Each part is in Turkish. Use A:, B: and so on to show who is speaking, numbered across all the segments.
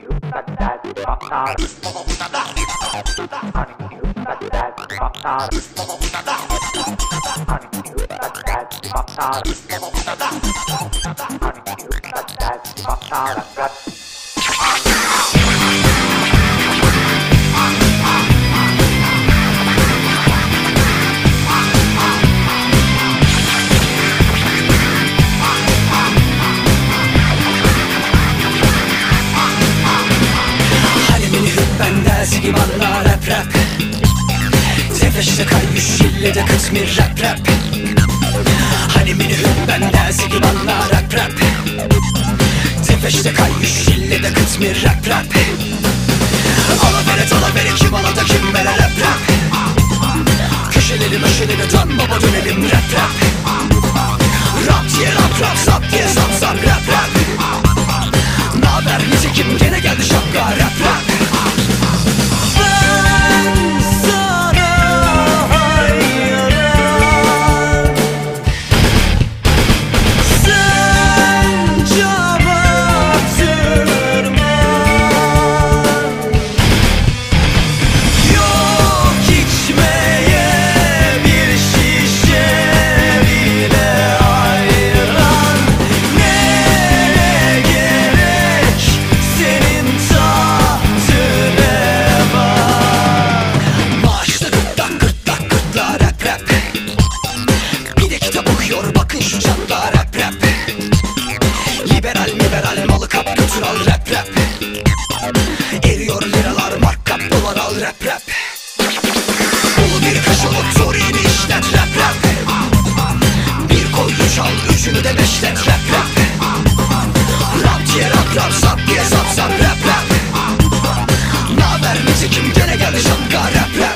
A: Zigi valla rap rap Tefeşte kaymış illede kısmir rap rap Hani minihüm bende zigi valla rap rap Tefeşte kaymış illede kısmir rap rap Alavere kim alada kim bere rap rap Köşeleri möşeleri dön baba dönelim rap rap Rap diye rap rap zap diye zap zap rap rap Naber nitekim gene geldi şapka rap rap bakın şu çatla rap rap Liberal malı kap götür al rap rap Eriyor liralar mark kap dolar al rap rap Bolu bir kaşalık Torini işlet rap rap Bir koydu çal üçünü de beşlet rap rap Rap diye rap rap zap diye zap zap rap rap Naber nitekim gene geldi şapka rap rap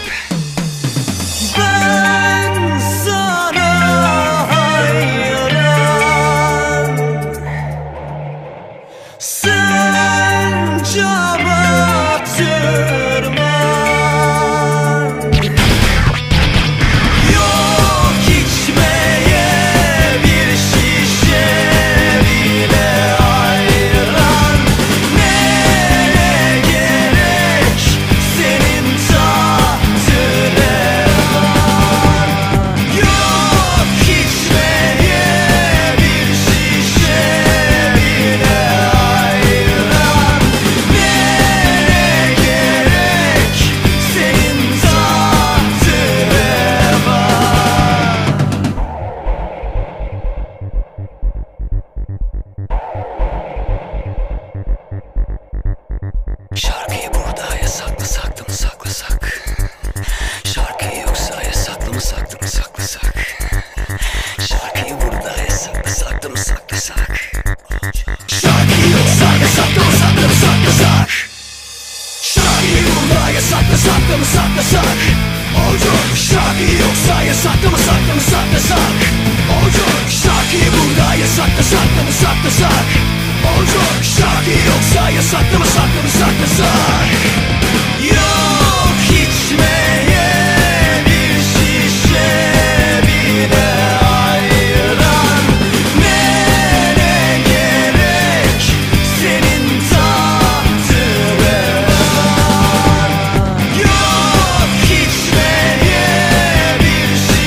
A: Şarkıyı burada yasaklasak da mı saklasak? Şarkıyı yoksa yasaklı mı saklı mı saklasak? Şarkıyı burada yasaklasak da mı saklasak? Şarkıyı yoksa yasaklı mı saklı mı saklasak? Şarkıyı burada yasaklasak da mı saklasak? Olacak. Şarkıyı yoksa yasaklı mı saklı mı saklasak? Olacak. Şarkıyı burada yasaklasak da mı saklasak? Olacak. Şarkıyı yoksa yasaklı mı saklı mı saklasak?